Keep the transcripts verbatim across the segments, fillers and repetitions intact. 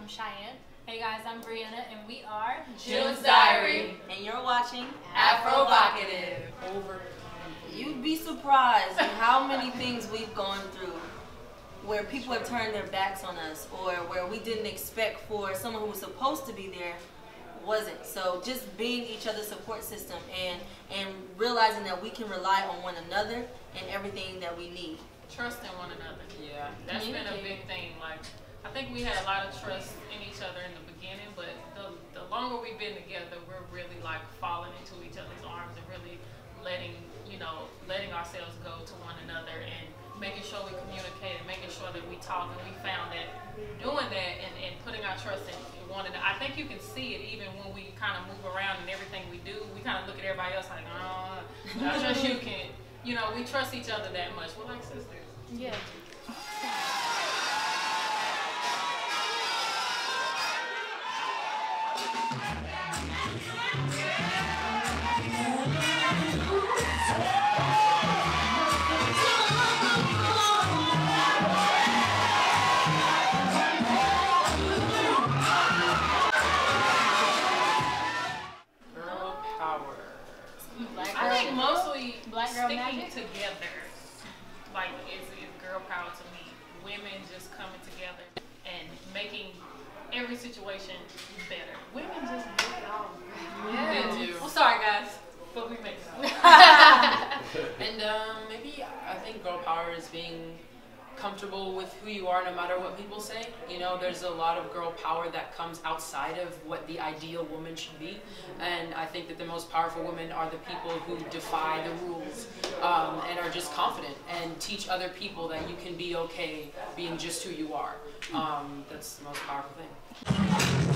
I'm Cheyenne. Hey guys, I'm Brianna, and we are June's Diary. And you're watching Afrovocative. Over. You'd be surprised at how many things we've gone through where people have turned their backs on us, or where we didn't expect for someone who was supposed to be there wasn't. So just being each other's support system and and realizing that we can rely on one another and everything that we need. Trusting one another. Yeah. That's been a big thing. Like, I think we had a lot of trust in each other in the beginning, but the, the longer we've been together, we're really like falling into each other's arms and really letting, you know, letting ourselves go to one another and making sure we communicate and making sure that we talk. And we found that doing that and, and putting our trust in one another, I think you can see it even when we kind of move around and everything we do. We kind of look at everybody else like, oh, I trust you can. You know, we trust each other that much. We're like sisters. Yeah. Girl power. Black I think mostly Black girl sticking magic? together, like, is, is girl power to me. Women just coming together and making every situation better. Women just make it all Yeah. good. They do. I'm sorry, guys, but we make it all. And um, maybe I think girl power is being comfortable with who you are no matter what people say. You know, there's a lot of girl power that comes outside of what the ideal woman should be. And I think that the most powerful women are the people who defy the rules um, and are just confident and teach other people that you can be okay being just who you are. Um, that's the most powerful thing.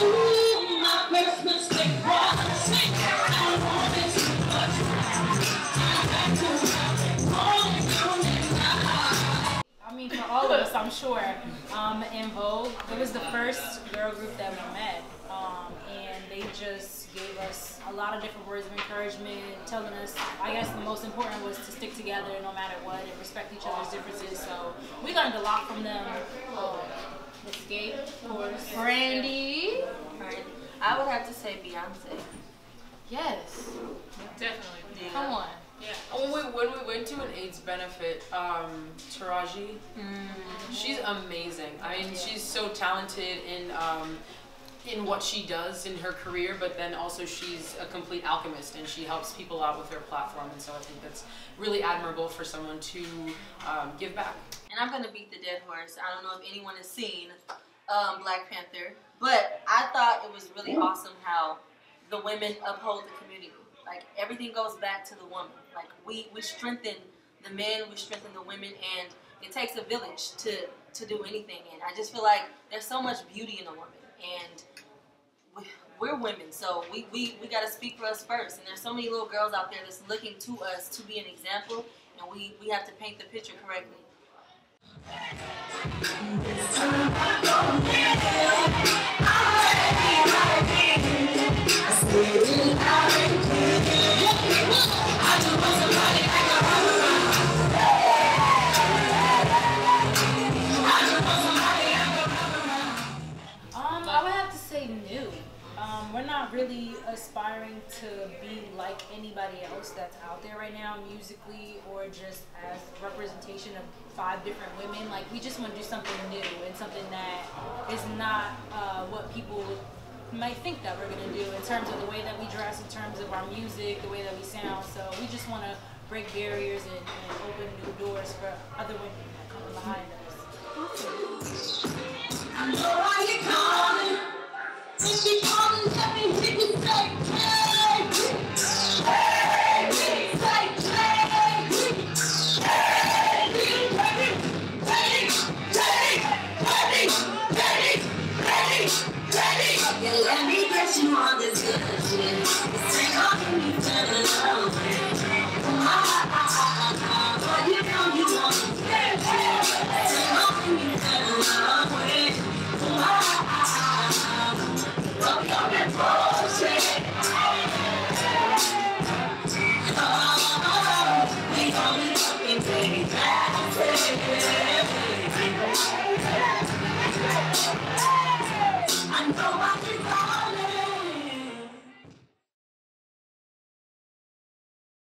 I mean, for all of us, I'm sure. Um, En Vogue, it was the first girl group that we met, um, and they just gave us a lot of different words of encouragement, telling us, I guess the most important was to stick together no matter what and respect each other's differences. So we learned a lot from them. Um, Escape, of course. Brandy. Right? I would have to say Beyonce. Yes. Definitely. Yeah. Come on. Yeah. When we, when we went to an AIDS benefit, um, Taraji, she's amazing. I mean, she's so talented in um, in what she does in her career, but then also she's a complete alchemist and she helps people out with her platform. And so I think that's really admirable for someone to um, give back. And I'm going to beat the dead horse. I don't know if anyone has seen um, Black Panther, but I thought it was really awesome how the women uphold the community. Like, everything goes back to the woman. Like, we, we strengthen the men, we strengthen the women, and it takes a village to, to do anything. And I just feel like there's so much beauty in a woman. And we, we're women, so we, we, we got to speak for us first. And there's so many little girls out there that's looking to us to be an example, and we, we have to paint the picture correctly. Um, I would have to say new. Um, we're not really aspiring to be like anybody else that's out there right now, musically or just as representation of five different women. Like, we just want to do something new and something that is not uh, what people might think that we're going to do in terms of the way that we dress, in terms of our music, the way that we sound. So we just want to break barriers and, and open new doors for other women that come behind us. I know why you're calling. When she calling, let me take